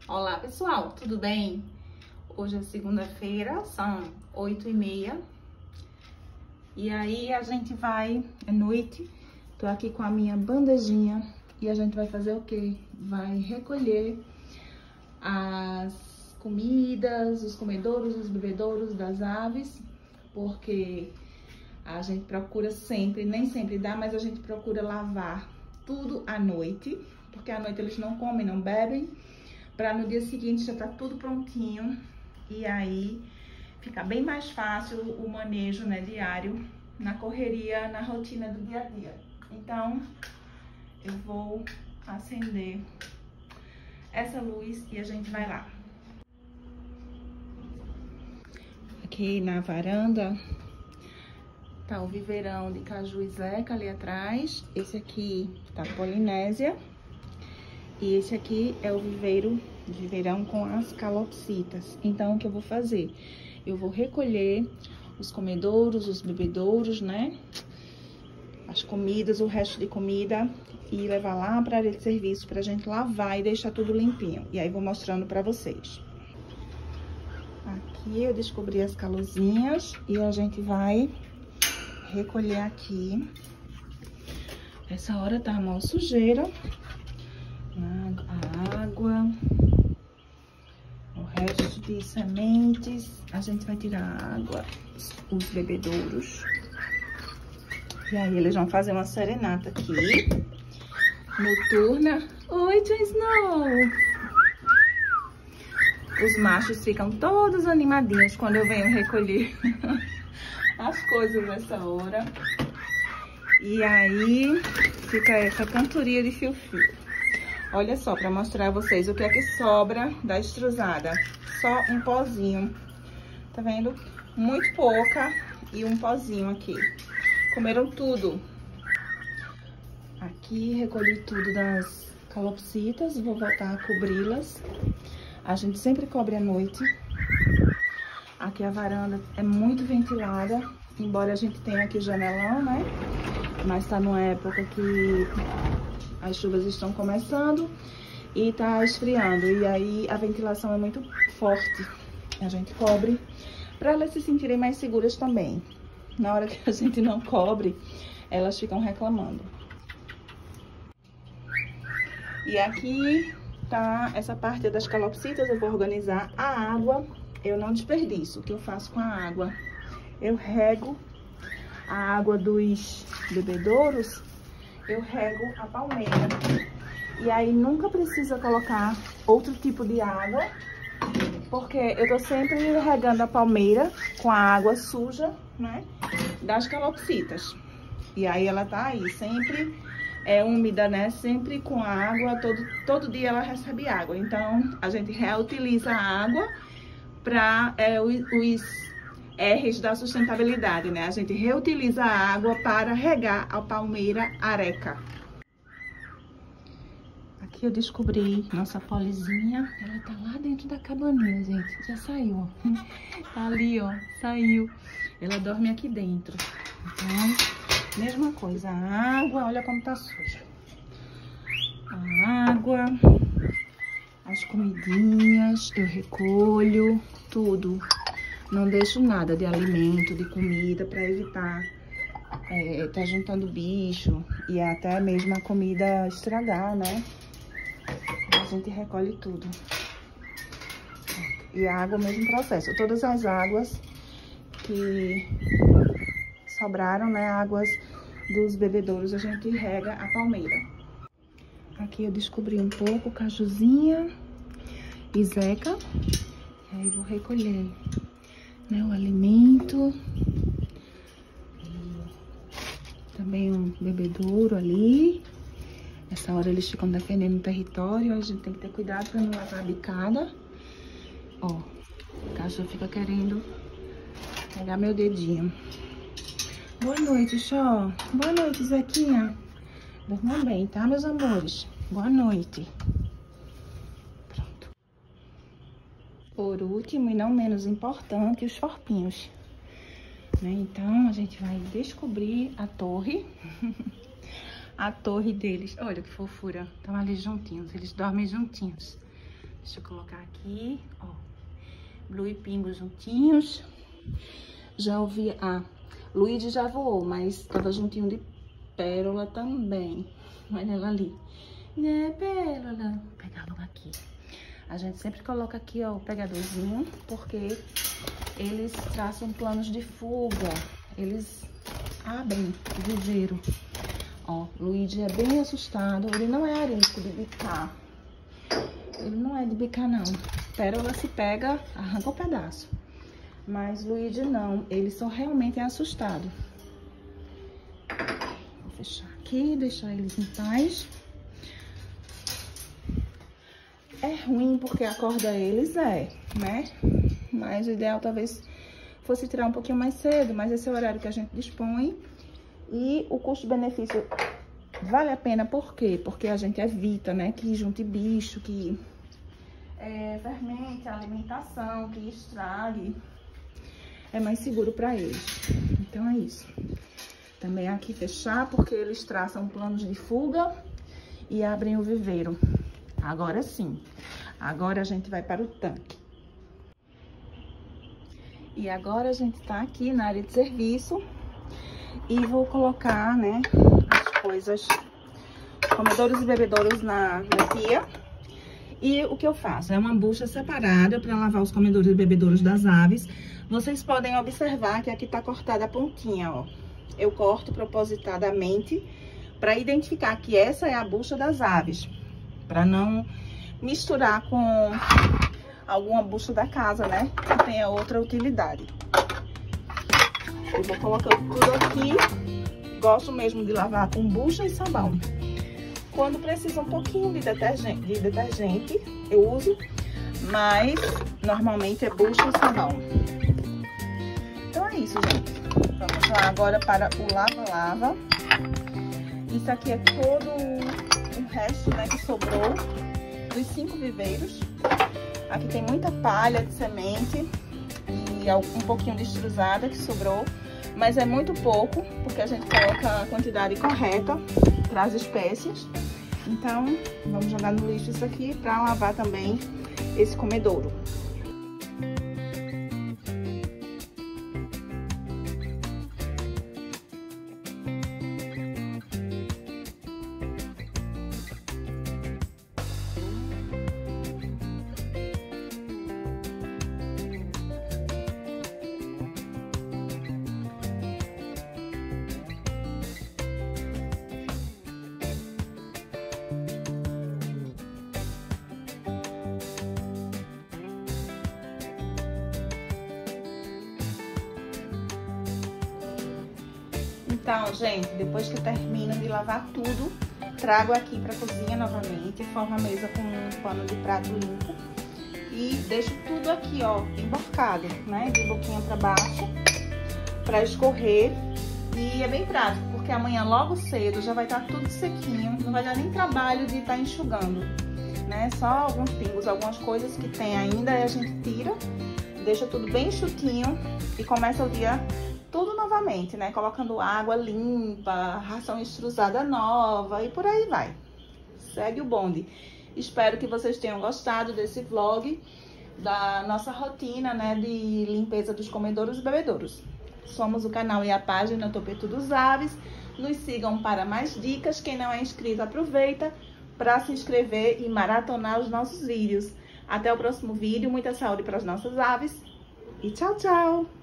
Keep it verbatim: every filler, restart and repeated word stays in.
Olá pessoal, tudo bem? Hoje é segunda-feira, são oito e meia. E aí a gente vai, é noite, tô aqui com a minha bandejinha e a gente vai fazer o quê? Vai recolher as comidas, os comedouros, os bebedouros das aves, porque a gente procura sempre, nem sempre dá, mas a gente procura lavar tudo à noite, porque à noite eles não comem, não bebem, para no dia seguinte já tá tudo prontinho e aí fica bem mais fácil o manejo, né, diário, na correria, na rotina do dia a dia. Então, eu vou acender essa luz e a gente vai lá. Aqui na varanda tá o viveirão de caju e zeca ali atrás. Esse aqui tá polinésia. E esse aqui é o viveiro, viveirão com as calopsitas. Então, o que eu vou fazer? Eu vou recolher os comedouros, os bebedouros, né? As comidas, o resto de comida e levar lá para a área de serviço pra gente lavar e deixar tudo limpinho. E aí, vou mostrando pra vocês. Aqui eu descobri as calozinhas e a gente vai recolher aqui. Essa hora tá mal sujeira. A água, o resto de sementes, a gente vai tirar a água, os bebedouros. E aí eles vão fazer uma serenata aqui, noturna. Oi, Jon Snow! Os machos ficam todos animadinhos quando eu venho recolher as coisas nessa hora. E aí fica essa cantoria de fio-fio. Olha só, pra mostrar a vocês o que é que sobra da estruzada. Só um pozinho. Tá vendo? Muito pouca e um pozinho aqui. Comeram tudo. Aqui recolhi tudo das calopsitas. Vou voltar a cobri-las. A gente sempre cobre à noite. Aqui a varanda é muito ventilada. Embora a gente tenha aqui janelão, né? Mas tá numa época que as chuvas estão começando e tá esfriando. E aí a ventilação é muito forte. A gente cobre para elas se sentirem mais seguras também. Na hora que a gente não cobre, elas ficam reclamando. E aqui tá essa parte das calopsitas. Eu vou organizar a água. Eu não desperdiço. O que eu faço com a água? Eu rego a água dos bebedouros. Eu rego a palmeira. E aí nunca precisa colocar outro tipo de água, porque eu tô sempre regando a palmeira com a água suja, né, das calopsitas. E aí ela tá aí, sempre é úmida, né, sempre com a água, todo, todo dia ela recebe água. Então, a gente reutiliza a água para é, os, os R's da sustentabilidade, né? A gente reutiliza a água para regar a palmeira areca. Aqui eu descobri nossa polizinha. Ela tá lá dentro da cabaninha, gente. Já saiu, ó. Tá ali, ó. Saiu. Ela dorme aqui dentro. Então, mesma coisa. A água, olha como tá suja. A água, as comidinhas, eu recolho tudo. Não deixo nada de alimento, de comida, para evitar é, tá juntando bicho e até mesmo a comida estragar, né? A gente recolhe tudo. E a água, o mesmo processo. Todas as águas que sobraram, né? Águas dos bebedouros, a gente rega a palmeira. Aqui eu descobri um pouco cajuzinha e zeca. E aí vou recolher, né, o alimento. E também um bebedouro ali. Nessa hora eles ficam defendendo o território, a gente tem que ter cuidado para não levar a bicada. Ó, o cachorro fica querendo pegar meu dedinho. Boa noite, Xó. Boa noite, Zequinha. Durmam bem, tá, meus amores? Boa noite. Pronto. Por último, e não menos importante, os forpinhos. Né? Então, a gente vai descobrir a torre. A torre deles. Olha que fofura. Estão ali juntinhos. Eles dormem juntinhos. Deixa eu colocar aqui, ó. Blue e Pingo juntinhos. Já ouvi... Ah, Luigi já voou, mas tava juntinho de Pérola também. Olha ela ali. Né, Pérola? Vou pegar logo aqui. A gente sempre coloca aqui, ó, o pegadorzinho, porque eles traçam planos de fuga. Eles abrem o viveiro. Ó, Luigi é bem assustado. Ele não é arisco de bicar. Ele não é de bicar, não. Pérola se pega, arranca o pedaço. Mas Luigi não. Ele só realmente é assustado. Vou fechar aqui, deixar eles em paz. É ruim porque acorda eles, é, né? Mas o ideal talvez fosse tirar um pouquinho mais cedo, mas esse é o horário que a gente dispõe. E o custo-benefício vale a pena, por quê? Porque a gente evita, né, que junte bicho, que é, fermente a alimentação, que estrague. É mais seguro para eles. Então é isso. Também aqui fechar, porque eles traçam planos de fuga e abrem o viveiro. Agora sim. Agora a gente vai para o tanque. E agora a gente tá aqui na área de serviço. E vou colocar, né, as coisas, comedouros e bebedouros na, na pia. E o que eu faço? É uma bucha separada para lavar os comedouros e bebedouros das aves. Vocês podem observar que aqui tá cortada a pontinha, ó. Eu corto propositadamente para identificar que essa é a bucha das aves. Para não misturar com alguma bucha da casa, né, que tenha outra utilidade. Eu vou colocando tudo aqui. Gosto mesmo de lavar com bucha e sabão. Quando precisa um pouquinho de detergente, de detergente, eu uso, mas normalmente é bucha e sabão. Então é isso, gente. Vamos lá agora para o lava-lava. Isso aqui é todo o resto, né, que sobrou dos cinco viveiros. Aqui tem muita palha de semente e um pouquinho de estruzada que sobrou, mas é muito pouco, porque a gente coloca a quantidade correta para as espécies. Então, vamos jogar no lixo isso aqui para lavar também esse comedouro. Então, gente, depois que eu termino de lavar tudo, trago aqui pra cozinha novamente, formo a mesa com um pano de prato limpo e deixo tudo aqui, ó, emborcado, né, de boquinha pra baixo, pra escorrer. E é bem prático, porque amanhã logo cedo já vai estar tudo sequinho, não vai dar nem trabalho de estar enxugando, né, só alguns pingos, algumas coisas que tem ainda, aí a gente tira, deixa tudo bem enxutinho e começa o dia tudo novamente, né? Colocando água limpa, ração estruzada nova e por aí vai. Segue o bonde. Espero que vocês tenham gostado desse vlog da nossa rotina, né? De limpeza dos comedouros e bebedouros. Somos o canal e a página Topeto dos Aves. Nos sigam para mais dicas. Quem não é inscrito, aproveita para se inscrever e maratonar os nossos vídeos. Até o próximo vídeo. Muita saúde para as nossas aves. E tchau, tchau!